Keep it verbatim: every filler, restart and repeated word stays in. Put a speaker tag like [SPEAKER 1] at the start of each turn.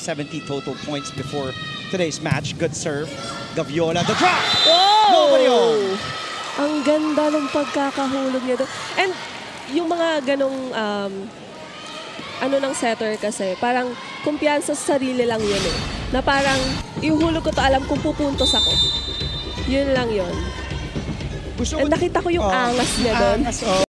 [SPEAKER 1] seventy total points before today's match. Good serve. Gaviola, the drop!
[SPEAKER 2] Wow!
[SPEAKER 1] Nobody home!
[SPEAKER 2] Ang ganda ng pagkakahulog niya doon. And yung mga ganong um, ano ng setter kasi, parang kumpiyansa sa sarili lang yun eh. Na parang, ihulog ko to, alam kung pupuntos ako. Yun lang yun.
[SPEAKER 1] Gusto
[SPEAKER 2] And nakita ko yung
[SPEAKER 1] oh,
[SPEAKER 2] angas niya doon.
[SPEAKER 1] Angas, oh.